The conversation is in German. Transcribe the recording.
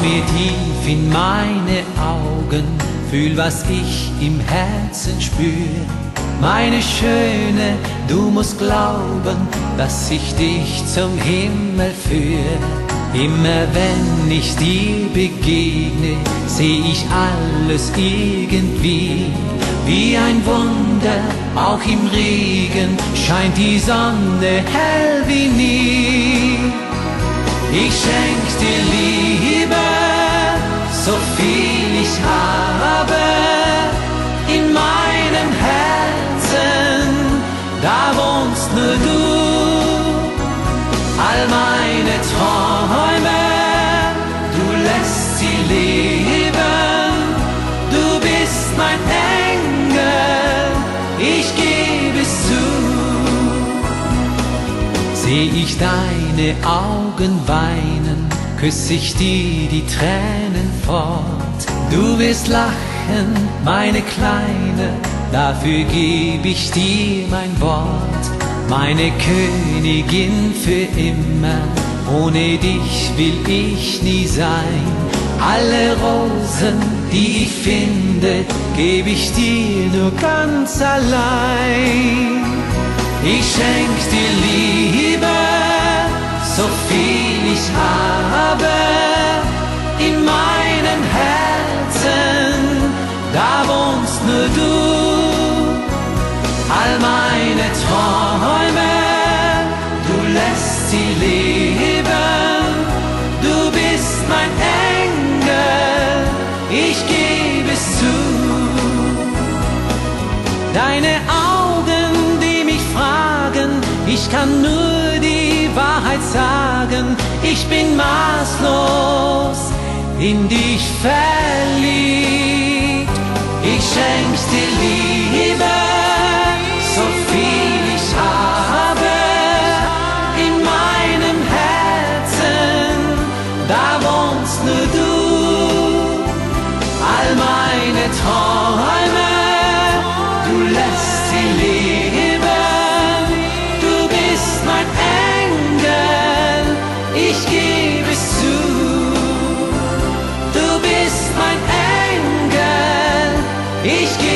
mir tief in meine Augen, fühl, was ich im Herzen spür. Meine Schöne, du musst glauben, dass ich dich zum Himmel führe. Immer wenn ich dir begegne, seh ich alles irgendwie wie ein Wunder. Auch im Regen scheint die Sonne hell wie nie. Ich schenk dir Liebe, so viel ich habe. In meinem Herzen, da wohnst nur du. All meine Träume, du lässt sie leben. Du bist mein Engel, ich gebe es zu. Seh ich deine Augen weinen, küss ich dir die Tränen fort. Du wirst lachen, meine Kleine, dafür geb ich dir mein Wort. Meine Königin für immer, ohne dich will ich nie sein. Alle Rosen, die ich finde, geb ich dir nur ganz allein. Ich schenk dir Liebe, so viel ich habe. In meinem Herzen, da wohnst nur du. All meine Träume, du lässt sie leben. Du bist mein Engel, ich gebe es zu. Deine Augen, die mich fragen, ich kann nur die Wahrheit sagen. Ich bin maßlos in dich verliebt. Ich schenk dir Liebe, so viel ich habe. In meinem Herzen, da wohnst nur du. All meine Träume, du lässt sie leben. Du bist mein Engel, ich gebe es zu. Du bist mein Engel, ich gebe es zu.